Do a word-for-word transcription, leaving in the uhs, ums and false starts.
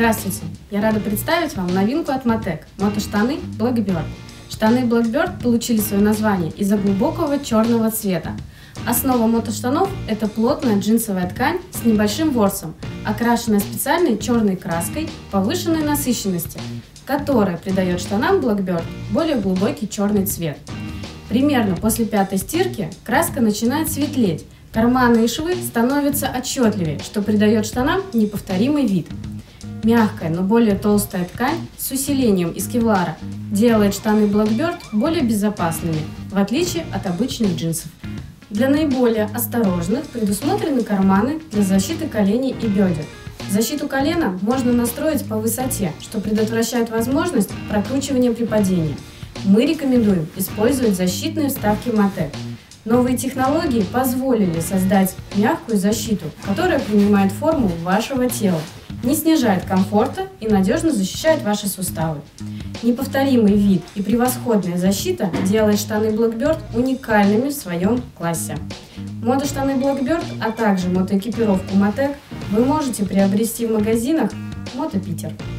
Здравствуйте! Я рада представить вам новинку от Мотек – мотоштаны Blackbird. Штаны Blackbird получили свое название из-за глубокого черного цвета. Основа мотоштанов – это плотная джинсовая ткань с небольшим ворсом, окрашенная специальной черной краской повышенной насыщенности, которая придает штанам Blackbird более глубокий черный цвет. Примерно после пятой стирки краска начинает светлеть, карманы и швы становятся отчетливее, что придает штанам неповторимый вид. Мягкая, но более толстая ткань с усилением из кевлара делает штаны Blackbird более безопасными, в отличие от обычных джинсов. Для наиболее осторожных предусмотрены карманы для защиты коленей и бедер. Защиту колена можно настроить по высоте, что предотвращает возможность прокручивания при падении. Мы рекомендуем использовать защитные вставки Мотек. Новые технологии позволили создать мягкую защиту, которая принимает форму вашего тела, не снижает комфорта и надежно защищает ваши суставы. Неповторимый вид и превосходная защита делает штаны Blackbird уникальными в своем классе. Мотоштаны Blackbird, а также мотоэкипировку Мотек вы можете приобрести в магазинах Мото Питер.